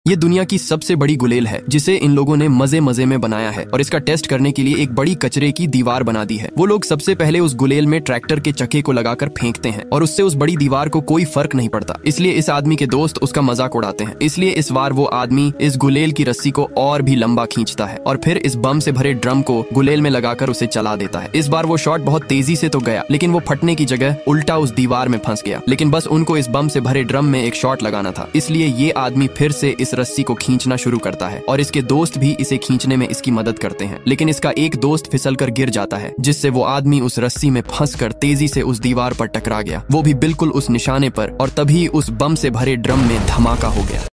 ये दुनिया की सबसे बड़ी गुलेल है जिसे इन लोगों ने मजे मजे में बनाया है और इसका टेस्ट करने के लिए एक बड़ी कचरे की दीवार बना दी है। वो लोग सबसे पहले उस गुलेल में ट्रैक्टर के चक्के को लगाकर फेंकते हैं और उससे उस बड़ी दीवार को कोई फर्क नहीं पड़ता। इसलिए इस आदमी के दोस्त उसका मजाक उड़ाते हैं। इसलिए इस बार वो आदमी इस गुलेल की रस्सी को और भी लंबा खींचता है और फिर इस बम से भरे ड्रम को गुलेल में लगाकर उसे चला देता है। इस बार वो शॉट बहुत तेजी से तो गया, लेकिन वो फटने की जगह उल्टा उस दीवार में फंस गया। लेकिन बस उनको इस बम से भरे ड्रम में एक शॉट लगाना था, इसलिए ये आदमी फिर से इस रस्सी को खींचना शुरू करता है और इसके दोस्त भी इसे खींचने में इसकी मदद करते हैं। लेकिन इसका एक दोस्त फिसलकर गिर जाता है, जिससे वो आदमी उस रस्सी में फंसकर तेजी से उस दीवार पर टकरा गया, वो भी बिल्कुल उस निशाने पर, और तभी उस बम से भरे ड्रम में धमाका हो गया।